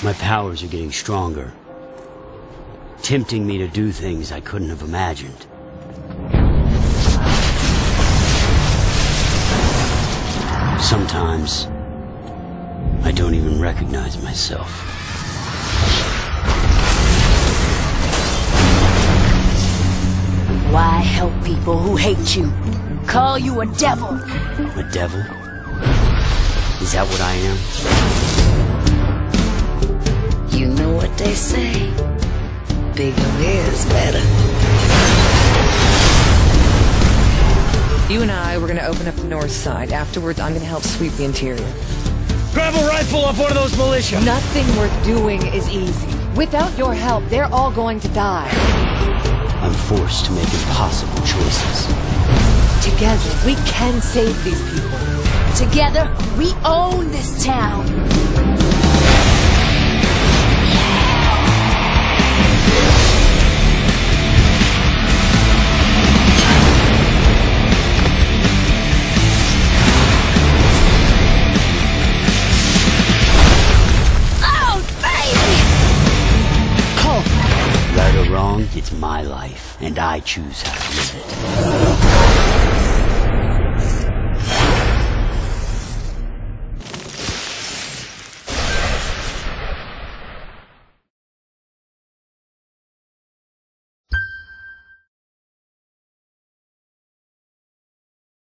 My powers are getting stronger, tempting me to do things I couldn't have imagined. Sometimes, I don't even recognize myself. Why help people who hate you? Call you a devil. A devil? Is that what I am? You know what they say? Bigger is better. You and I, we're gonna open up the north side. Afterwards, I'm gonna help sweep the interior. Grab a rifle off one of those militia! Nothing worth doing is easy. Without your help, they're all going to die. I'm forced to make impossible choices. Together, we can save these people. Together, we own this town. Right or wrong, it's my life, and I choose how to live it.